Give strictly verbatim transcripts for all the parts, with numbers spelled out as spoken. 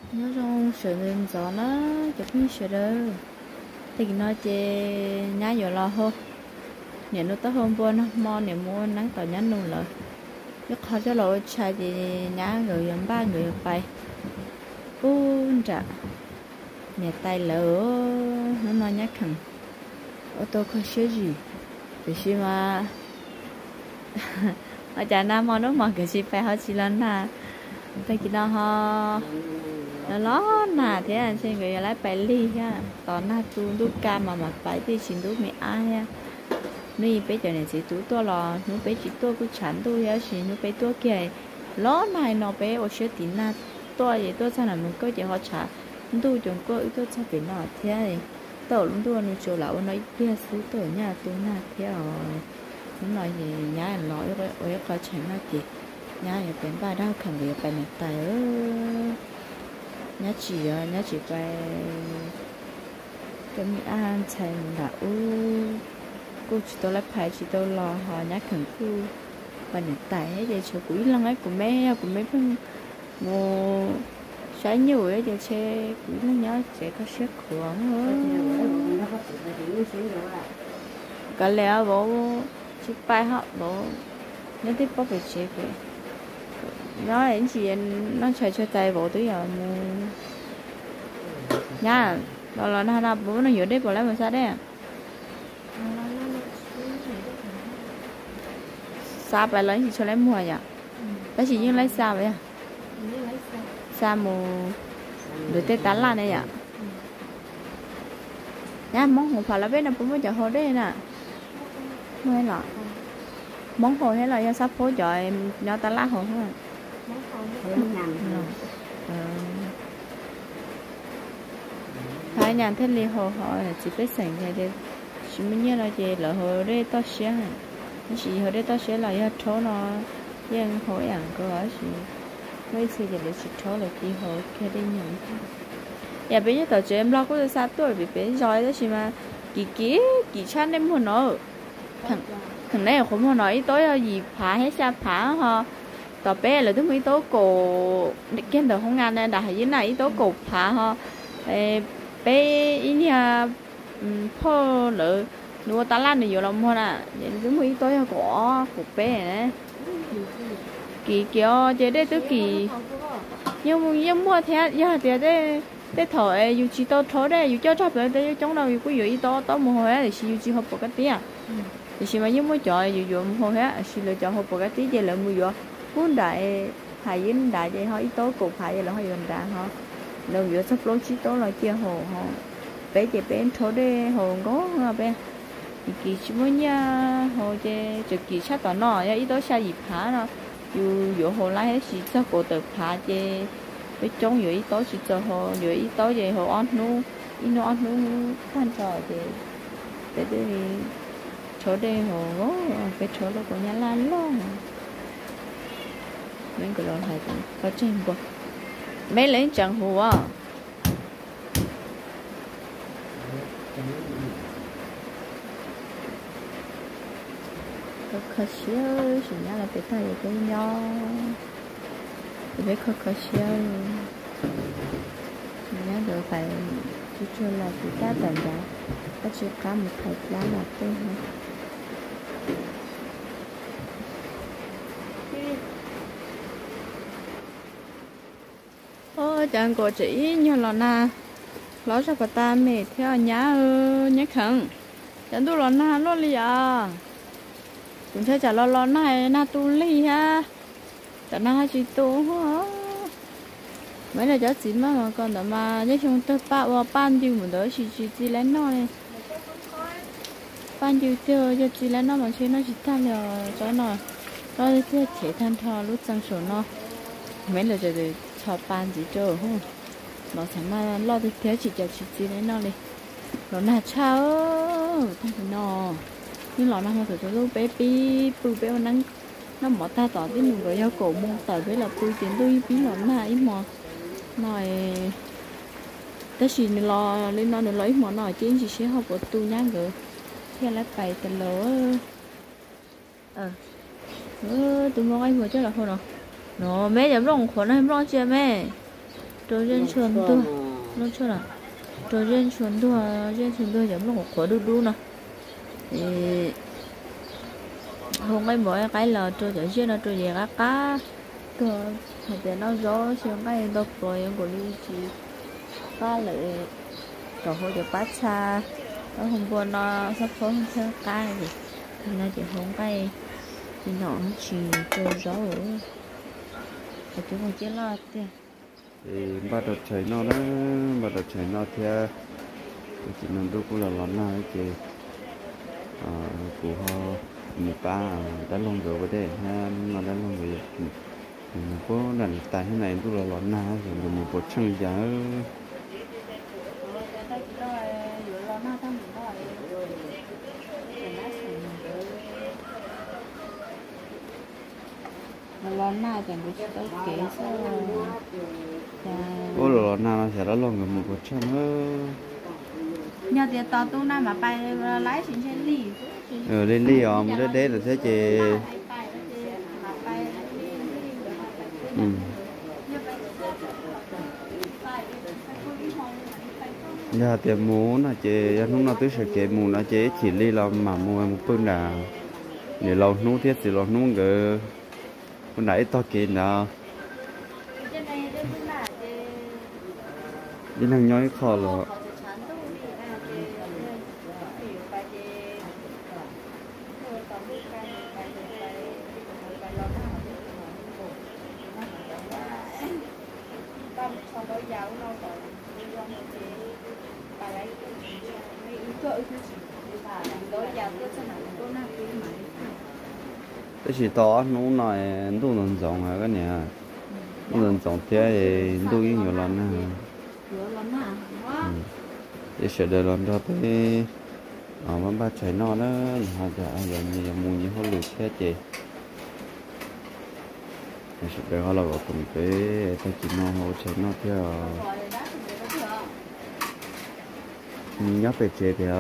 nhớ trong sửa lên gió nó chụp như sửa đâu thì nó chơi nhá giờ lo hơn nhà nó tới hôm qua nó mò nhà mua nắng tỏi nhá luôn rồi lúc họ cho lỗi chạy thì nhá người gần ba người bay ôn trả nhà tay lỡ nó nói nhá khẩn ô tô không sửa gì thì khi mà ở nhà nam mò nó mò cái gì phải họ chỉ lần là tại khi đó họ nó là thế anh xem người lái bài ly ha còn na tu tu ca mà mà bài thì xin tu mẹ ai ha nếu bây giờ này chỉ tu to là nếu bây chỉ tu cứ chán tu ha chỉ nếu bây tu kia nó này nó bây ở chỗ tiền na to gì to sao là mình có gì họ trả tu chúng có ít to sao phải nó thế này tao lúc tu nó chỗ lão nó kia xứ tổ nhà tu na thế rồi nó nói gì nhà nói rồi ở có chuyện là gì nhà ở bên ba đau khẩn việc bên này tài ơ nhá chỉ nhá chỉ phải cái mi ăn chạy là u cô chỉ tôi lấy phải chỉ tôi lo họ nhá khẩn khu bên này tài ấy để cho quý lăng ấy của mẹ của mấy phân ngô trái nhiều ấy để che quý lăng nhá sẽ có xét khuẩn hơn cái lẽ bố chỉ bài họ bố nhớ tiếp bố phải chế về nó anh chị nó chạy cho tay bộ tới giờ nha đó là nó là bố nó hiểu đấy bộ lấy mà sao đấy sao bài lấy thì cho lấy mua nhỉ bác chỉ nhưng lấy sao vậy sao mù được tết tán lan này ạ nha món hộp phải là biết là bố mới chở hồ đấy nè hay là món hồ hay là do sắp phố chợ nhỏ tán lá hồ thôi hai nhà thế li hồ họ chỉ biết sành cái đấy chỉ mới nhớ là gì là hồ đây to xé chỉ hồ đây to xé là do thố nó dân hồ ăn cơ ở chỉ mấy sự gì để chỉ thố là gì hồ cái đấy nhiều nhà bây giờ tao chơi em lo có được sao tuổi bị bé rồi đó chỉ mà kỳ kỳ kỳ chăn em muốn nó thằng thằng này không muốn nói tối gì phá hết sao phá ho tao bé là thứ mấy tố cổ cái đầu không ăn nên đại dưới này tố cổ phá ho bé ý nha phô lỡ nuôi ta lan nhiều lắm hơn à vậy thứ mấy tố cổ cổ bé này kỳ kiểu chơi đây tứ kỳ nhưng nhưng mua thế giờ thì đây đây thời yêu chỉ tao thổi đây yêu cho cho tới đây trong đầu yêu có yêu to to một hồi thì yêu chỉ học một cái tí à thì chỉ mà nhưng mới chọn yêu dùng một hồi hết chỉ lựa chọn học một cái tí vậy là mua vô muốn đại thầy với đại vậy họ ít tố cục thầy vậy là họ dùng đại họ đâu vừa sắp lối chỉ tố là chia hồ họ bé chị bé thổi đây hồ có ha bé kỳ chỉ mới nha hồ chơi trực kỳ sát tao nọ ít tố sai dịp phá nó yêu yêu hồ lái hết chỉ sao cổ tự phá chơi với trong dưới tối chỉ cho họ dưới tối về họ ăn nu in nó ăn nu than trò thì để để chỗ đây họ cái chỗ đó của nhà lan luôn mấy cái lon hay có trên qua mấy lấy chẳng hồ à có khó xíu chỉ nhá là phải thay cái nho bé khó khó xíu nhá được phải chú cho là chú ta tận đó có chú cá một thạch lá là tên hả ô chẳng có chỉ như là na nó cho bà ta mẹ theo nhá nhá khẩn chẳng tu là na lo li à cũng thấy chả lo lo này na tu li ha chả na chỉ tu hả mấy là cháu chỉ mà mà còn đó mà nhớ chung tôi ba và ban tiêu một đứa chỉ chỉ chỉ lấy nó này ban tiêu tiêu cho chỉ lấy nó mà chơi nó chỉ ta là cho nó nó chơi thể thanh thọ lúc sang số nó mấy là giờ để cho ban chỉ cho không nó chẳng mà lo được thế chỉ cho chỉ chỉ lấy nó đi nó là sao thằng nó nhưng nó không thể cho lúc bé bí bự bé nó nó mở ta tỏ cái mình gọi giao cổ mua tờ với là bự tiền tôi bí nó là ít mà nói tới khi lo lên nó được lấy món nói chứ chỉ sẽ học ở tu nhá gỡ theo lá bài từ lỗ ờ ờ tụi mong anh vừa chơi là thôi rồi nó mẹ giảm rong khổ nó em rong chưa mẹ trâu dân chuồn tua nó cho là trâu dân chuồn tua dân chuồn tua giống một quả đu đu nè thì hôm nay mỗi cái là trâu chở xe là trâu gì cá cá tua thì để nó gió xuống cái độc rồi em của đi chỉ cá lại cậu hồi được bắt xa nó hôm qua nó sắp phố không sao cá gì thì nó chỉ hôm cái thì nó chỉ trâu gió rồi thì chúng mình chỉ lo tiền thì bắt đầu chạy nó đó bắt đầu chạy nó theo chỉ nên đâu cũng là lón nào chứ à của họ một ba đã lông rồi vậy đấy ha nó đã lông rồi mình có lần tại thế này tôi là lón nào rồi một bộ chân giá lon nào chẳng có tới kế sao ô lon nào nó sẽ đã lông rồi một bộ chân nhà thì tao tu nào mà bay lái trên xe lì ờ lên đi à một đứa đấy là sẽ chỉ ừ nhà thì muốn là chỉ lúc nào tôi sẽ chỉ muốn là chỉ chỉ đi làm mà mua một phương là để lâu nung thiết thì lâu nung cái con nãy to kia nào đi năng nhói khó rồi cái gì to nó nói tôi lần giống hả cái này lần giống thế thì tôi nhiều lần nè để sẽ để lần đó tới ở mà ba chạy nó đó họ giờ giờ nhiều mùi như họ lụt thế chị để sẽ để họ là vào cùng cái tay chỉ nó họ chạy nó theo nhóc về chế thì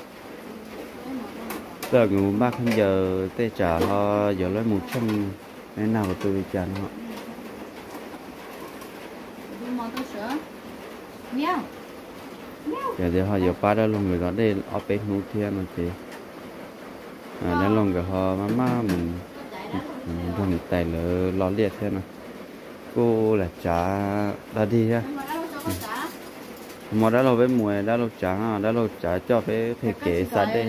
giờ người ba không giờ tê trả họ giờ lấy một trăm cái nào của tôi trả họ giờ thì họ giờ ba đã luôn người đó đây ở bên nút thiên mà chị à đã luôn cái họ má má mình mình thằng tài lỡ lo liệt thế này cô là trả đã đi ha mà đã lâu với mùa đã lâu trả đã lâu trả cho cái thể kế sát đây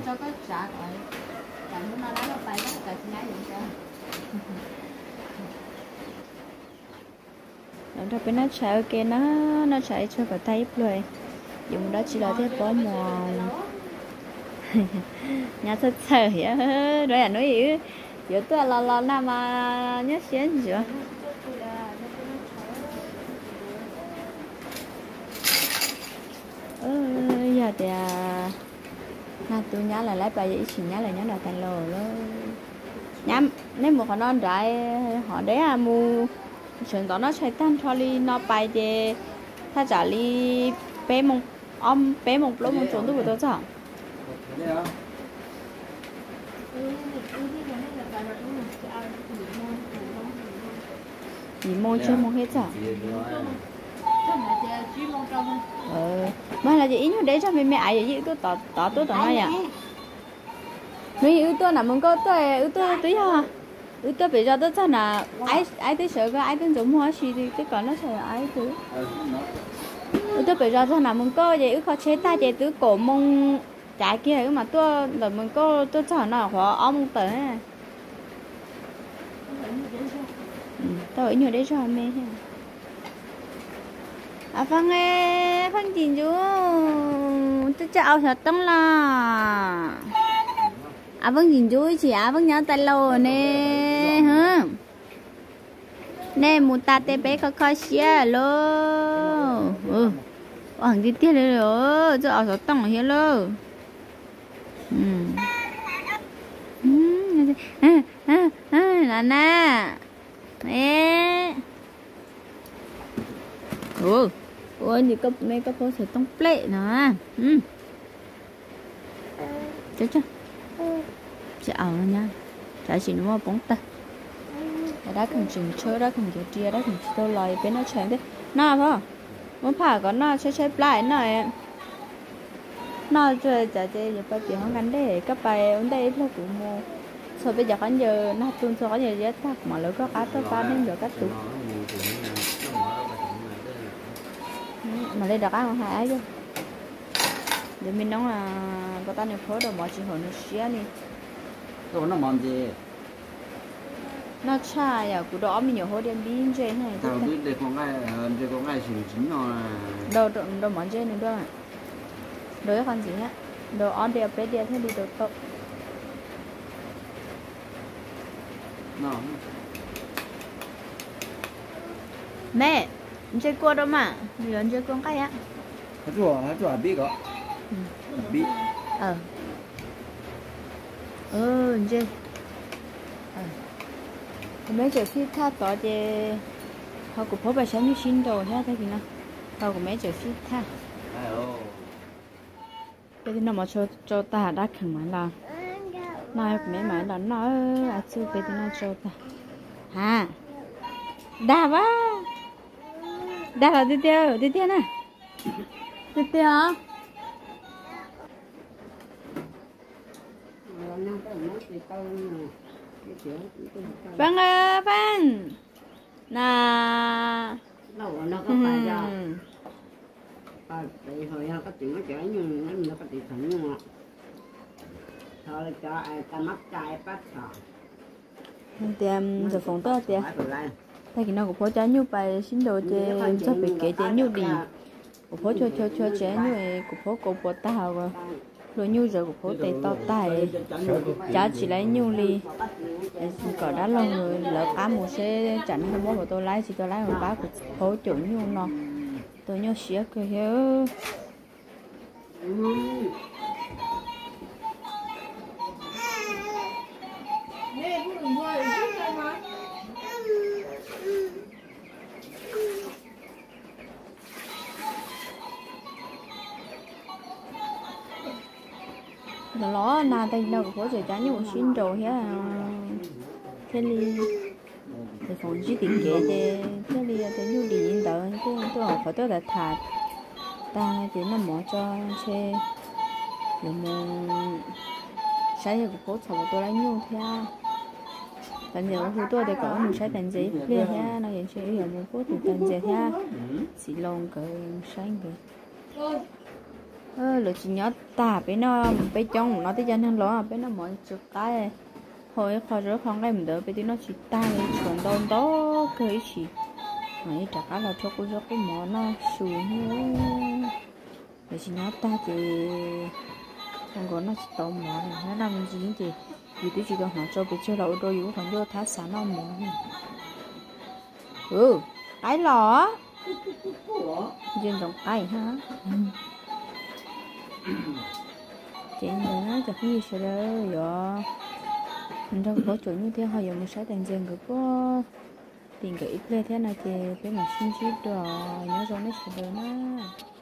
nó bên nó chạy ok nó nó chạy cho cả tay rồi dùng đó chỉ là thế bỏ mò nhà thật sợ vậy rồi à nói gì giờ tôi là là nam mà nhớ xén chưa ờ giờ thì na tôi nhớ là lấy bài gì chỉ nhớ là nhớ là thành lồ đó nhắm nếu một họ non đại họ đấy à mu chuyện đó nó chạy tan cho đi nó bài thì ta trả đi bé mông ông bé mông lỗ mông trốn tôi vừa tôi chẳng chỉ mông chưa mông hết chẳng ờ mà là gì ít đấy cho mình mẹ ai vậy tôi tỏ tỏ tôi tỏ này à mấy ưu tôi là muốn có tôi ưu tôi tí ha ưu tôi bây giờ tôi chắc là ai ai tới sợ cái ai tới giống hoa gì thì cái còn nó sợ ai thứ ưu tôi bây giờ chắc là muốn có vậy ưu khó chế ta vậy tứ cổ mông trái kia mà tôi là muốn có tôi chắc là khó ông tới tôi ở nhiều đấy cho mẹ à Phan ơi, Phan chín chú, tôi chào thật tâm là, à Phan chín chú chị à Phan nhớ tay lâu nè, hả? Nè muốn ta té bé khó khó xia lo, ừ, hoàng đi tiếp rồi rồi, tôi ở thật tâm là hiểu lo, ừ, ừ, à à à là na, nè, ừ. Ôi, như có mấy cái phố sẽ tông plệ nè. Ừ. Chết chưa? Chào nha. Chào chị đúng không? Bóng ta. Đã cần chừng chơi, đã cần kiểu chia, đã cần tôi lời bên nó chàng thế. nó phải muốn phá có nó sẽ xếp lại này nó chơi chả chơi giờ bây giờ không gắn để các bài ở đây là cũng mua sau bây giờ còn giờ nó tuôn số giờ rất thấp mà lỡ có cá to cá nên giờ cắt tủ mà đây đặt ăn không phải chứ để mình nấu là có ta này phối đồ mọi chuyện hồi nó xía đi rồi nó mòn gì nó chai à cụ đó mình nhiều hồi đem pin trên này tao biết để con ngay để con ngay xỉu chín rồi đồ đồ đồ món trên nữa đó đồ con gì nhá đồ on đẹp bé đẹp thế đi đồ tốt nó mẹ chơi qua đâu mà mình chơi con cái á nó chùa nó chùa biết có biết ờ ừ chơi mấy chỗ phi tha tỏ thì họ cũng phổ bài sáng như xin đồ thế thế gì nào họ cũng mấy chỗ phi tha cái gì nào mà cho cho ta đã khẳng mà là nói mấy mày là nói à chưa cái gì nào cho ta à đà quá đà là đi theo đi theo nè đi theo vâng ơi vâng nà đâu nó có phải do và tại hồi nó có chuyện nó chở nhưng nó có chuyện thằng nhưng mà thôi cho ai ta mắc trai bắt sọ tiền giờ phòng tôi tiền tại vì nó cũng có trái như bài xin đồ chơi cho bị kể chơi như đi cũng có cho cho cho trẻ như cũng có cổ bộ tao rồi rồi như giờ cũng có tay to tay giá chỉ lấy như ly có đã lâu rồi lỡ cá một xe chẳng không có mà tôi lái thì tôi lái một bác cũng có chỗ như nó tôi nhớ xía cái hiếu đó nó là tay đâu có thể trả nhiều xin đồ hết thế li để phòng chỉ tiền kệ để thế li để nhu đi đó tôi tôi học phải tôi đã thà ta chỉ nó mở cho xe rồi mình sáng giờ cũng có thầu tôi lấy nhu theo tận giờ của tôi để có mình sẽ tận gì liền nha nó hiện sẽ hiểu một phút thì tận giờ nha xì lông cái sáng kìa ơ lựa chỉ nhớ ta bé nó bé trong nó tới chân hơn lo bé nó mọi chục cái hồi khỏi rửa không cái mình đỡ bé nó chỉ ta còn đòn đó cái gì mấy trả cá là cho cô cho cái món nó xuống lựa chỉ nhớ ta thì không có nó chỉ tao món nó làm gì thì vì tôi chỉ cần hỏi cho bé chơi đậu đôi yếu còn vô thả xả nó món ừ cái lò dân đồng cái hả chị nhớ chặt như sao đó mình đâu có chỗ như thế họ dùng một sáu tiền dân cứ có tiền cái ít lên thế này thì cái mà xin chít rồi nhớ rồi nó sẽ được đó